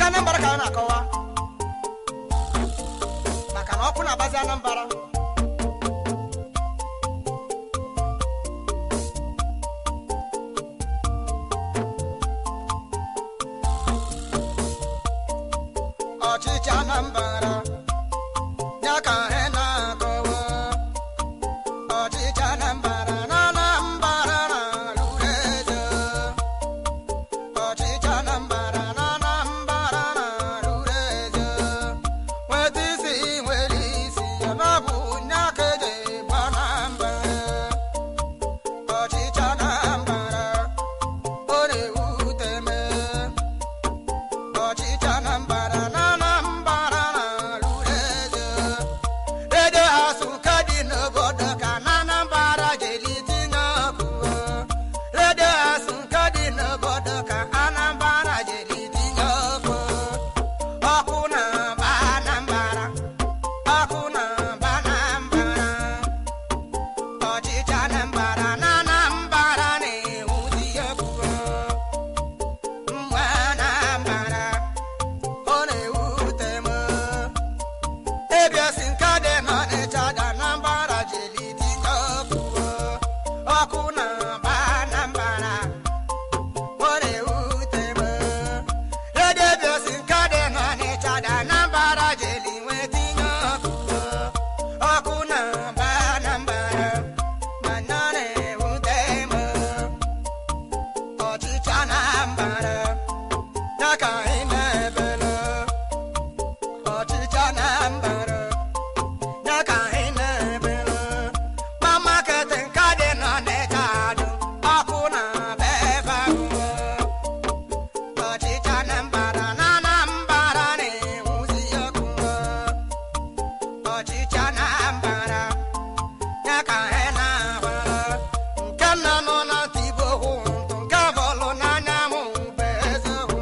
Anambra ka na-akọwa maka na ọkụ na-agbazi Anambra. Ọchịchị Anambra ya ka anyị na-akọwa. Ọchịchị Anambra na Anambra na-alụrụ eze. Ọchịchị Anambra na Anambra na-alụrụ eze. Nweta isi nwere isi ya na ọ bụ nya ka eji gba Anambra. Ọchịchị Anambra ọ na-ewute m. Ọchịchị Anambra na Anambra na-alụrụ eze. Ede asụ ka dị n'obodo ka na Anambra jiri tinye ọkụ. Ede asụ ka dị n'obodo ka Anambra jiri tinye ọkụ. Ọkụ na-agba Anambra, ọkụ na-agba Anambra. Ọchịchị Anambra na Anambra na-ewuzi ọkụ. Nwa Anambra ọ na-ewute m. Ebiasi nke dị n'Ọnịcha dị Anambra jiri tinye ọkụ. Ọkụ na-agba Anambra ọ na-ewute m. Ede ebiasi nke dị n'Ọnịcha dị Anambra jiri nwee tinye ọkụ. Ọkụ na-agba Anambra ma na na-ewute m. Ọchịchị Anambra ya ka anyị na-ebele. Ọchịchị Anambra ya ka anyị na-ebele. Ma maketi nke dị n'Ọnịcha dị ọkụ na-agba ebe ahụ. Ọchịchị Anambra na Anambra na-enwuzi ọkụ. Ọchịchị Anambra ya ka anyị na-agbara. Nke nna nọ na Ntibo hụ ntụ nke bọọlụ n'anya m bụ eze hụ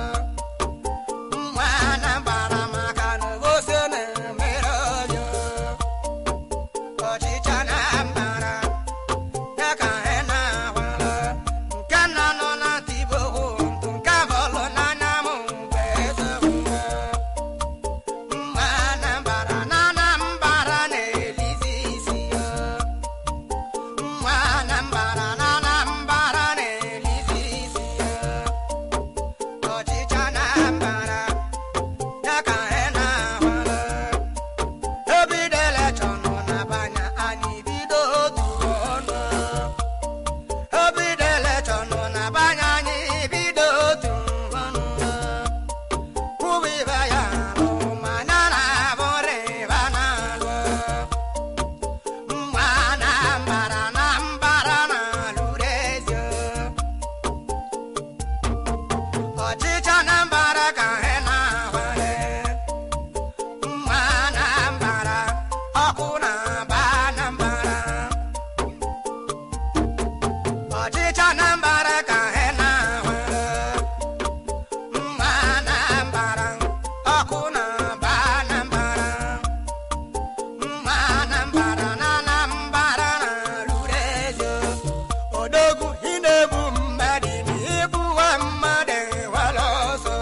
nwa Anambra maka na ogosi na-emere ọjọọ. Ọchịchị Anambra ya ka anyị na-agbara. Nke nna nọ na Ntibo hụ ntụ nke bọọlụ n'anya m bụ eze hụ nwa Anambra na Anambra na-elizi isi ya. Nwa Anambra na Anambra na-elizi isi ya. Ọchịchị Anambra ya ka anyị na-agbara. Ebido elekshọn nọ na-abanye anyị bido otu ọnụ. Ebido elekshọn nọ na-abanye anyị bido otu ọnụ. Kwuba ibe ya bụ ma na na-abụrụ ibe na-alụ. Nwa Anambra na Anambra na-alụrụ eze. Ọchịchị Anambra ka anyị na-agbara. Nwa Anambra ọkụ na-agba Anambra. Ọchịchị Anambra ka anyị na-agbara. Nwa Anambra ọkụ na-agba Anambra. Nwa Anambra na Anambra na-alụrụ eze. Odogwu ị na-egbu mmadụ ma igbuwa mmadụ wala ọsọ.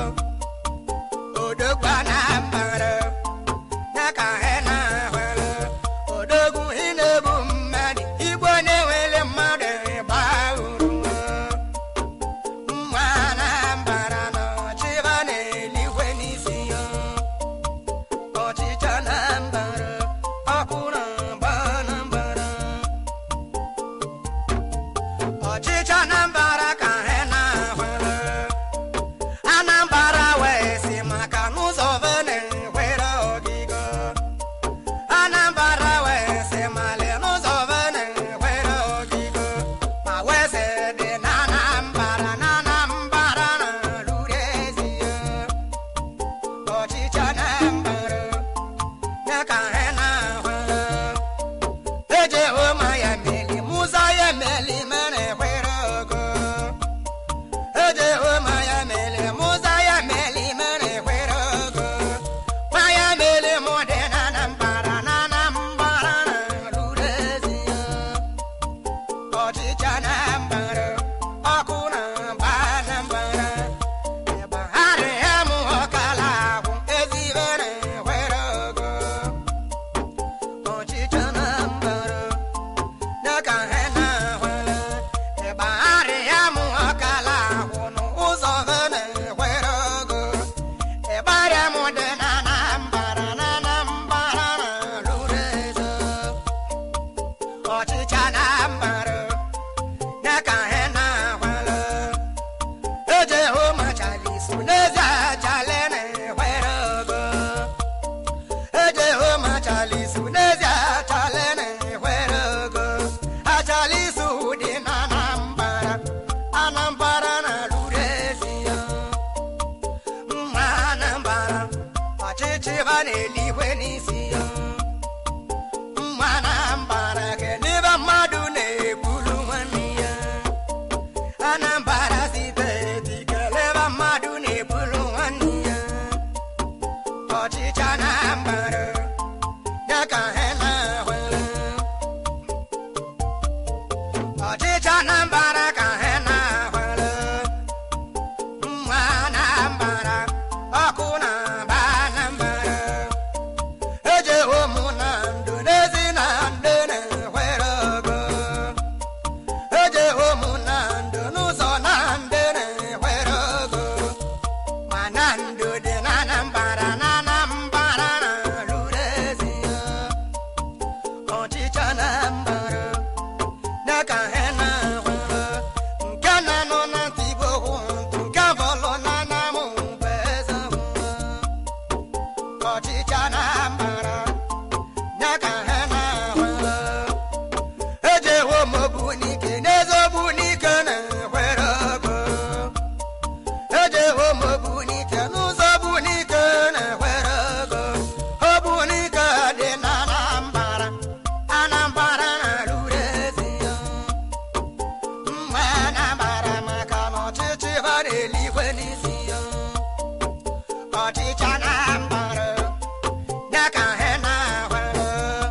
Odogwu Anambra ya ka anyị na-agbara. Odogwu ị na-egbu mmadụ igbu onye nwere mmadụ gbaa uru. Nwa Anambra na ọchịba na-eligwe n'isi ya. Ọchịchị Anambra ọkụ na-agba Anambra. Ọchịchị Anambra ka anyị na-agbara. Anambra wee sị maka n'ụzọ vene nwere ọgịga. Anambra wee sị mali n'ụzọ vene nwere ọgịga. Ma wee sị dị na Anambra na-alụrụ ezi ya. Ọchịchị Anambra ya ka anyị na-agbara. Eje ụma ya meli mụza ya meli mere kwere ọgụ. Eje ụma ya meli mụza ya meli mere kwere ọgụ. Ma ya meli mụ dị na Anambra na-alụrụ ezi ya. Ọchịchị Anambra ọkụ na-agba Anambra. Ebe ha dị ya mụ ọchịcha na mbara ya ka he na hwala eje ho machali su n'ezi achale na hwere ogo eje ho machali su n'ezi achale na hwere ogo achali su dị na Anambra na lurezi ya mma Anambra ọchịchị ba na-eligwe n'isi ya mma Anambra ke n'ebe mmadụ na-egbulu nwanne ya Anambra steeti kelebe mmadụ na-egbulu nwanne ya ọchịchị Anambra ya ka he na-ahụla ọchịchị Anambra ka he na-ahụla mma Anambra ọkụ na-aba Anambra eje ụmụ na ndụ n'ezi na ndị na-enwere ogo eje ụmụ na ndụ n'ụzọ na ndị na-enwere ogo ma na ndụ dị na Anambra na lurezi ya ọchịchị Anambra ya ka he na-ahụla nke na-anọ na ntị Igbo hụ ntụ nke bọlụ na namụ bụ eze ọchịchị Anambra ya ka he na-ahụla eje ụmụ bụ n'ike n'ezogbu n'ike na-enwere ogo eje ụmụ bụ n'ike n'ụzọ bụ n'ike na-enwere ogo ọ bụ n'ike dị na Anambra na lurezi ya mma Anambra maka na ọchịchị ha na-eligwe n'isi ya ọchịchị Anambra ya ka he na-ahụla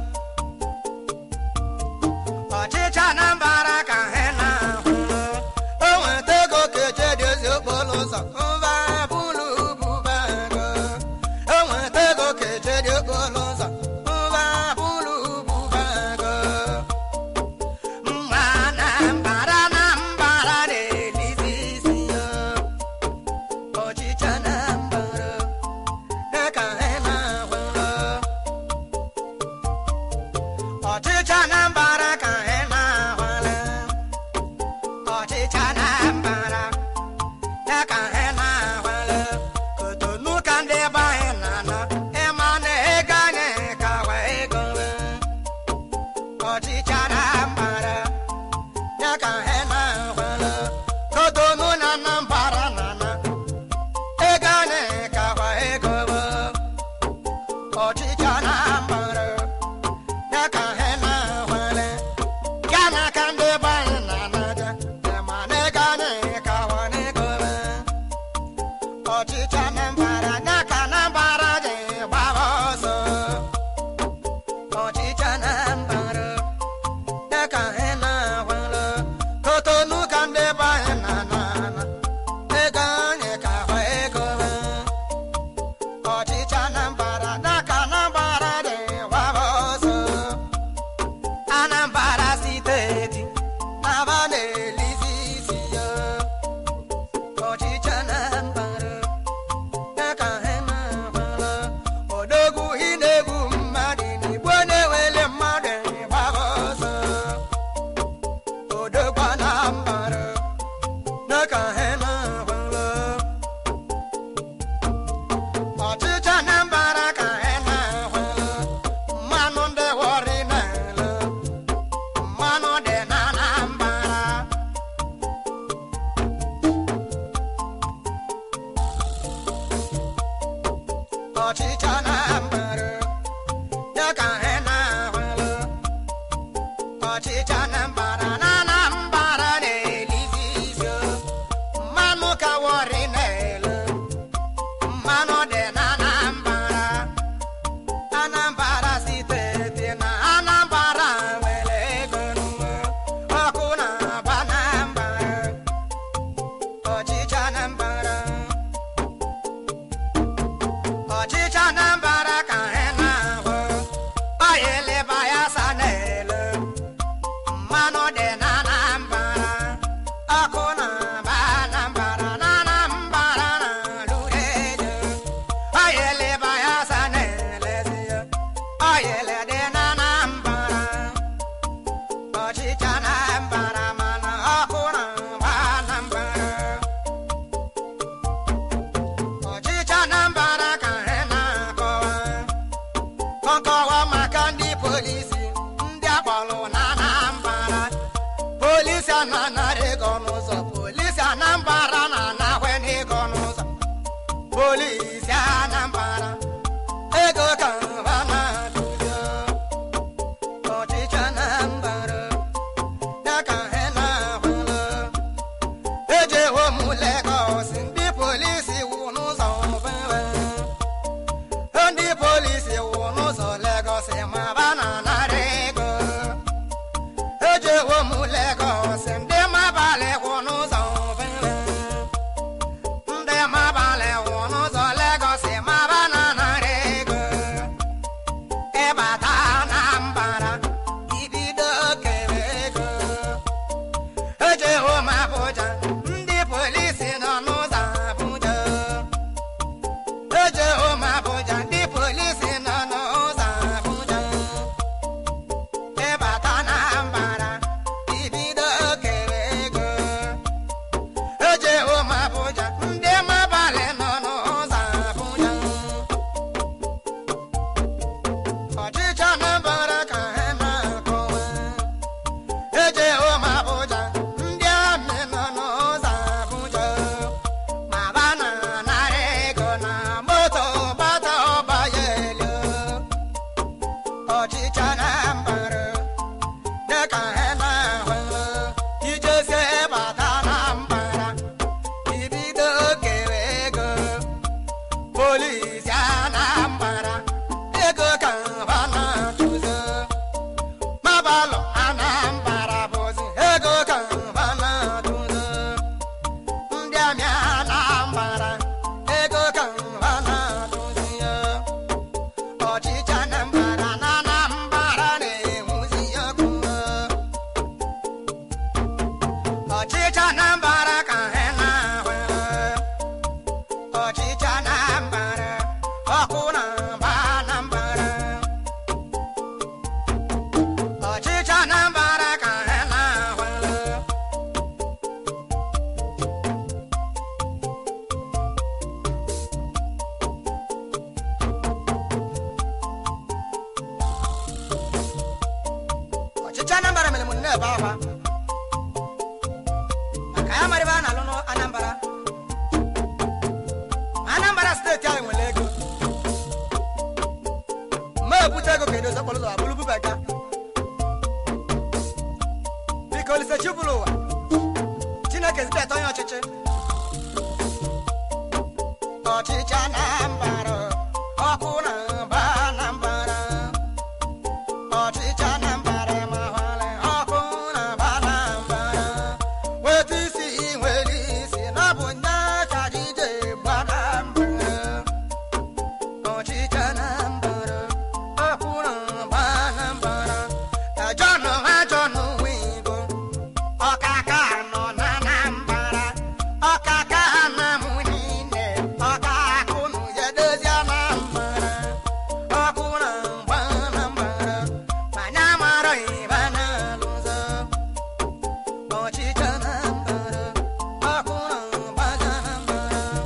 ọchịchị Anambra ka he na-ahụla o nweta ego ka eje dozie okporo ụzọ mba bụlụ bụba ego o nweta ego ka eje dị okporo ụzọ mba bụlụ bụba ego mma Anambra na-elizi isi ya ọchịchị Anambra ya ka he na-ahụla ọchịchị Anambra ka he na-ahụla ọchịchị Anambra ya ka he na-ahụla Kotonu ka ndị be anyị na-ana ịma na ego anyị ka wee gowe ọchịchị Anambra ya ka he na-ahụla Kotonu na Anambra na-ana ego anyị ka wee gowe ọchịchị Anambra ya ka he na-ahụla Ghana ka ndị be anyị na-anaja ịma na ego anyị ka wee gowe ọchịchị Anambra ya ka Anambra ji gbaba ọsọ ọchịchị Anambra ya ka he na-ahụla Kotonu ka ndị be anyị na-ana ego anyị ka wee gowe ọchịchị Anambra ya ka Anambra ji gbaba ọsọ Anambra steeti na-aba na-elizi isi ya ọchịchị Anambra ya ka he na-ahụla odogwu ị na-egbu mmadụ n'Igbo na-ewele mmadụ gbaba ọsọ odogwu Anambra ya ka he na-ahụla ọchịchị Anambra ka he na-ahụla mmanụ ndị wọrị na-ele mmanụ dị na Anambra ọchịchị Anambra ya ka he na-ahụla ọchịchị Anambra na-elizi isi mmanụ ka wọrị na-ele mmanụ dị na Anambra steeti na Anambra nwere ego ọkụ na-aba Anambra ọchịchị Anambra ọchịchị Anambra ka he na-ahụ ọ ya eleba ya sa na-ele mmanụ na na rego n'ụzọ polisi Anambra na na when ego n'ụzọ polisi Anambra ego ka mba na-atụzi ọchịchị Anambra n'aka ha na-ahụla ejewo m Lagos ndị polisi wụ n'ụzọ ndị polisi wụ n'ụzọ Lagos ma ba na narị ego ejewo m Lagos ndị mabalị wụ n'ụzọ ndị mabalị wụ n'ụzọ Lagos ma ba na narị ego ịbata Anambra ibido kere ego ejewo m Abuja ndị polisi nọ n'ụzọ Abuja ejewo m Abuja ndị polisi nọ n'ụzọ Abuja ịbata Anambra ibido kere ego ejewo m Abuja ndị mabalị nọ n'ụzọ Abuja ọchịchị Anambra ka ha na-akọwa ejewo m Abuja ndị amị nọ n'ụzọ Abuja ma ba na narị ego na moto bata ọbanye elu ọchịchị Anambra dịka ha na-ahụ ijezie bata Anambra ibido kere ego polisi Anambra ego ka mba na-atụzi mabalụ Anambra bụzi ego ka mba na-atụzi ndị amị Anambra ego ka mba na-atụzi ọchịchị Anambra na Anambra na-enwuzi ọkụ ọchịchị Anambra ka ha na-ahụ ọchịchị Anambra ọkụ na mba Anambra ọchịchị Anambra ka ha na-ahụ ọchịchị Anambra mere m nnebe akwa maka ya mara ebe a na-alụ n'Anambra Anambra steeti ahụ nwere ego ma ebute ego ka edozi okporo ụzọ abụrụ bubata biko Olise chụpụrụ ụwa Chineke ziteta onye ọchịchị ọchịchị Anambra ọkụ na mba Anambra ọchịchị Anambra ma hụrụ ọkụ na mba Anambra weta isi nwere isi na bụ nye ka jije gbada mbara ọchịchị Anambra ọkụ na mba Anambra John ha John Wigo ọkaka nọ na Anambra ọkaka na mụ niile ọkakụ nụ ya dozie Anambra ọkụ na mba Anambra ma nya mara ibe na-alụzọ ọchịchị Anambra ọkụ na mba Anambra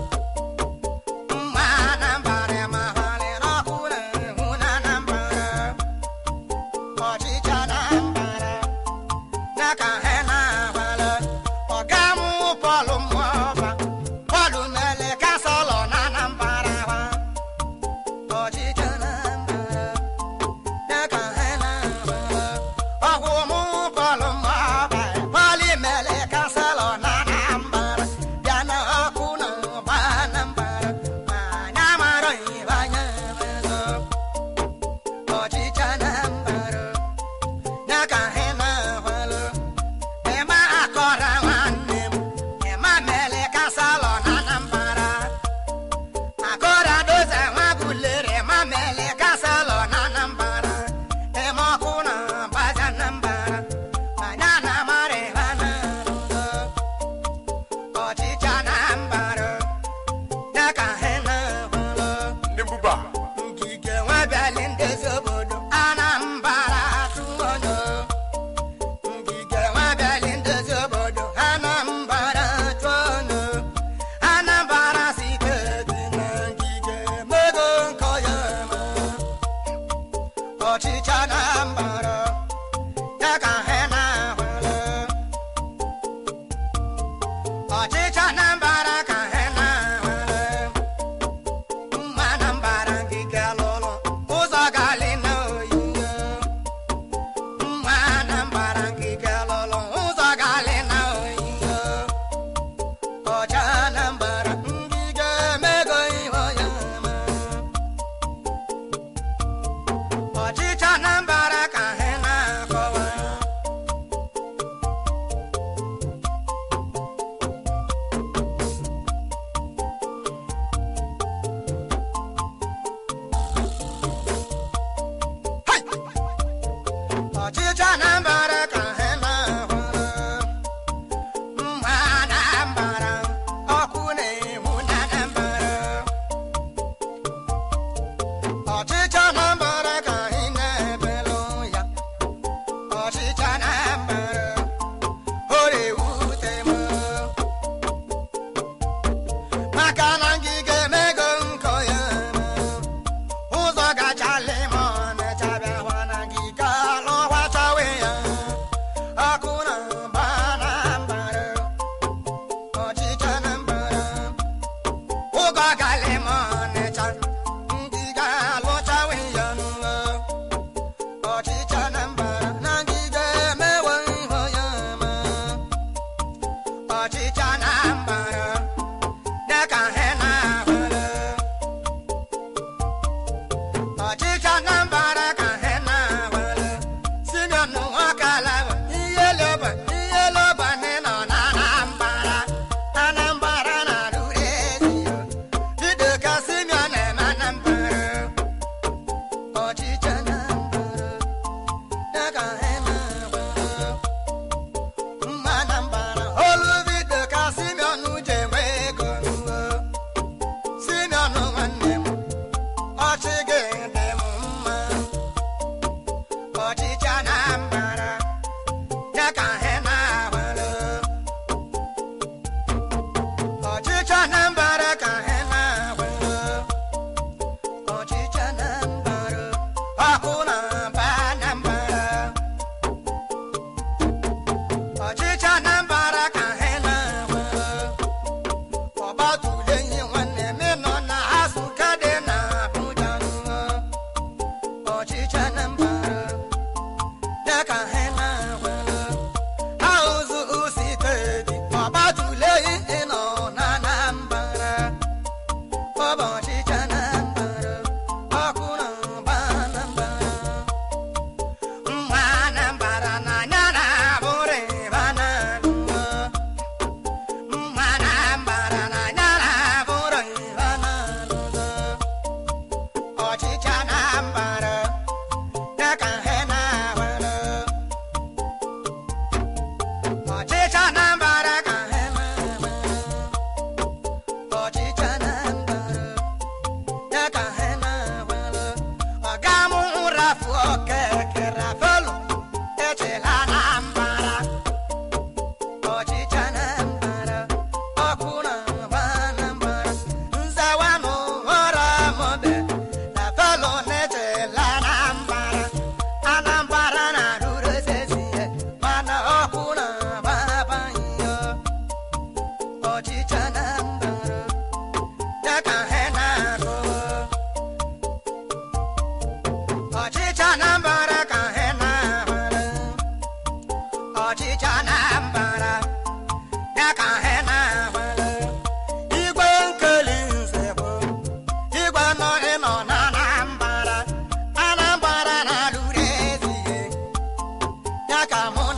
mma Anambra ma hụrụ ọkụ na-enwu na Anambra ọchịchị Anambra n'aka ha na-agbala ọga m Paul Mmụọba Paul mele kansọlọ na Anambra ọchịchị Anambra n'aka ha na-agbala ọgwụ m Paul Mmụọba Paul mele kansọlọ na Anambra bịa na ọkụ na mba Anambra ma anya mara ibe anya emezo ọchịchị Anambra n'aka ha na-agbala ema akọra nwanne m ema mele kansọlọ na Anambra akọra doza nwa bulere ema mele kansọlọ na Anambra ema ọkụ na mbazi Anambra ma nya na mara ibe na-alụzọ ọchịchị Anambra n'aka ha na-agbala ndị mbuba ngige nwa bịali ndezi obodo Anambra atụ onye ngige nwa bịali ndezi obodo Anambra atụ onye Anambra steeti na ngige mego nkọ ya ma ọchịchị Anambra ya ka ha na-ahụla Come on.